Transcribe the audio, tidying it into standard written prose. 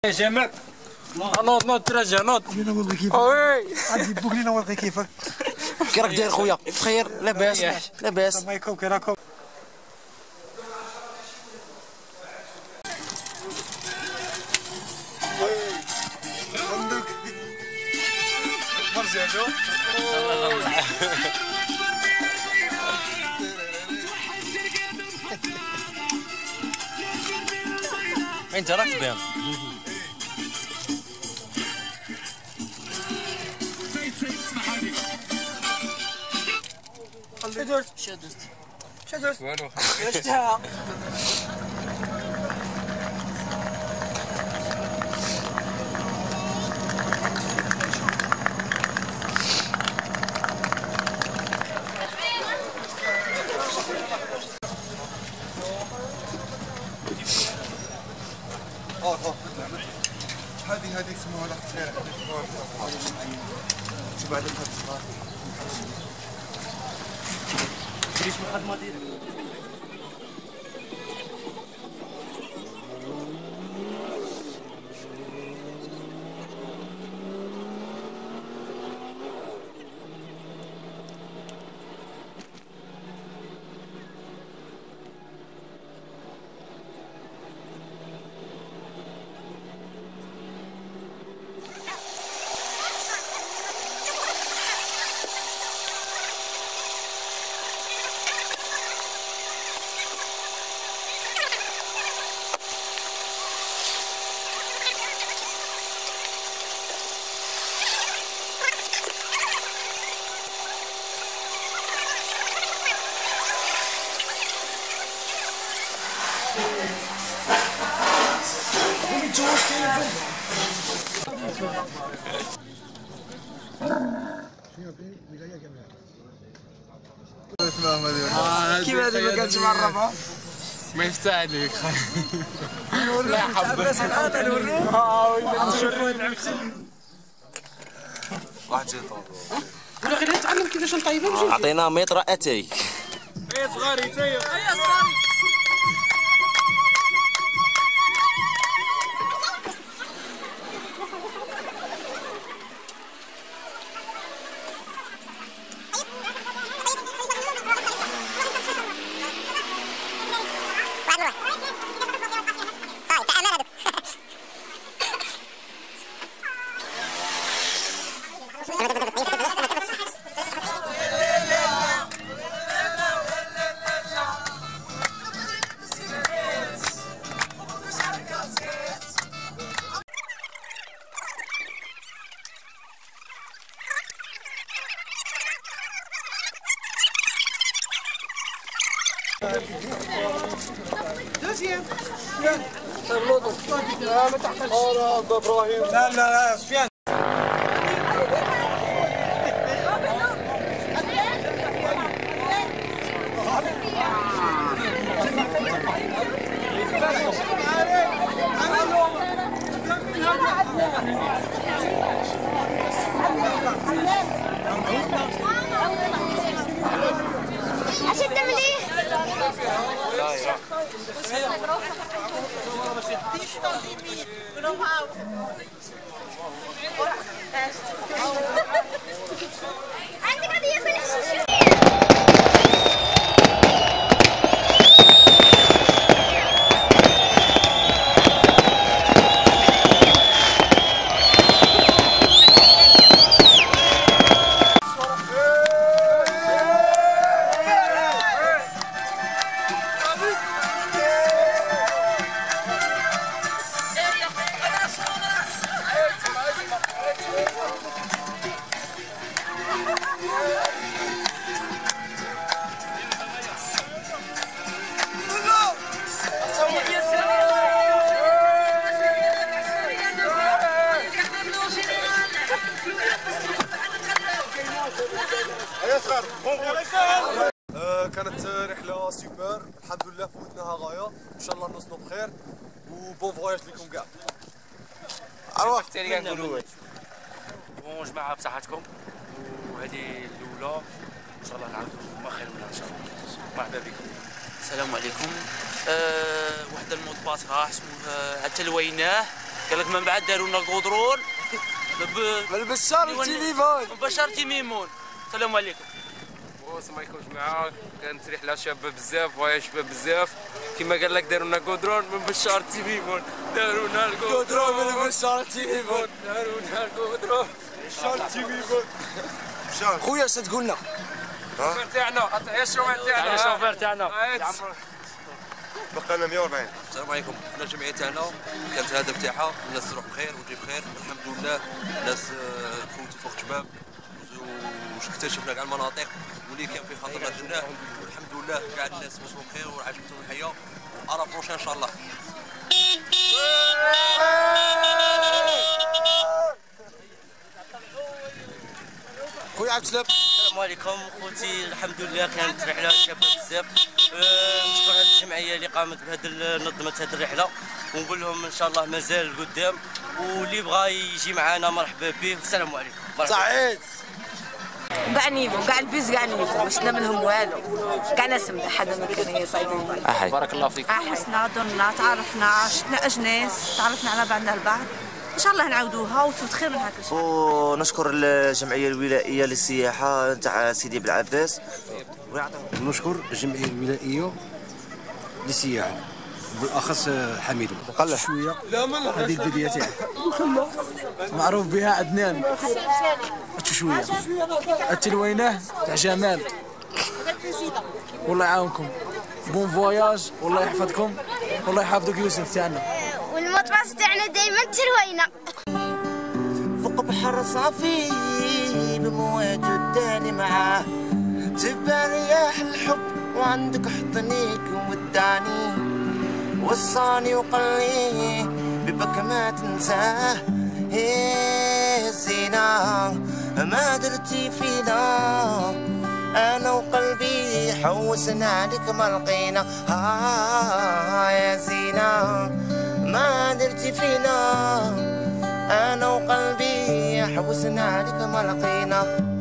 جماعة نوض تراجع نوض. انا نوري كيفك. وي غادي بوك لينا نوري كيفك. كي راك داير خويا؟ بخير لاباس لاباس. الله يكون كي راكم. عندك مرجعجو. انت راك تبان. شدرت والو علاش هذه اسمها واحد صغيره بعد هاد الصغار كريش مقدمه ديالك. كيف هذه ما كانتش معرفه؟ ما يستاهل لا حبيت انا نوريك. واحد زيطون. انا غير نتعلم كيفاش نطيبها. عطينا متر اتاي. يا صغاري تايا لا لا سفيان أشد مليح. عندك قضية بلاش. كانت رحلة سوبر الحمد لله فوتناها غاية ان شاء الله نوصلوا بخير وبون فواياج لكم كاع. ارواح تاني كنقولوا بون جماعة بصحتكم وهذه الأولى ان شاء الله نعاودوا ما خير منها ان شاء الله. مرحبا بكم. السلام عليكم. واحد المود باس راه اسمه عاد تلويناه قال لك من بعد داروا لنا القدرون بالبشار تيميمون بشار تيميمون. السلام عليكم. السلام عليكم جماعة. كانت رحلة شابة بزاف، فواياج شابة بزاف. كما قال لك داروا لنا قدرون من بشار تيميمون. داروا لنا القدرون من بشار تيميمون. داروا لنا القدرون بشار تيميمون. خويا اش تقول لنا؟ الشوفير تاعنا، يا الشوفير تاعنا. الشوفير تاعنا. بقى لنا 140. السلام عليكم. حنا الجمعيه تاعنا كانت الهدف تاعها الناس تروح بخير وتجي بخير. الحمد لله الناس فوتوا فوق جباب واكتشفنا كاع المناطق واللي كان في خاطرنا درناه، والحمد لله كاع الناس وصلوا بخير وعجبتهم الحياه. وارا بروشان ان شاء الله. خويا عبد السلام. السلام عليكم خوتي. الحمد لله كانت رحله شابه بزاف. نشكر هذه الجمعيه اللي قامت نظمت هذه الرحله، ونقول لهم ان شاء الله مازال قدام، واللي بغى يجي معنا مرحبا به. والسلام عليكم. سعيد. كاع نيفو كاع البيز كاع نيفو ما شفنا منهم والو، كاع ناس مليح. هذا ما كان يصايبون. بارك الله فيك. حسنا درنا تعرفنا شفنا اجناس تعرفنا على بعضنا البعض. ان شاء الله نعاودوها وتفوت خير من هكا. ونشكر الجمعيه الولائيه للسياحه تاع سيدي بالعباس. ونشكر الجمعيه الولائيه للسياحه بالاخص حميد. قلع شويه هذه البدايه تاعي معروف بها عدنان. شويه التلوينه تاع جمال. والله يعاونكم. بون فواياج والله يحفظكم والله يحفظك يوسف تاعنا. والمطبخ تاعنا دايما تروينا. فوق بحر صافي بمواج وداني معاه. تبان رياح الحب وعندك حضنيك وداني. وصاني وقلي ببك ما تنساه. هي زينة ما درتي فينا. أنا وقلبي حوسنا عليك ما لقينا. يا زينة ما درتي فينا. أنا وقلبي حوسنا عليك ما لقينا.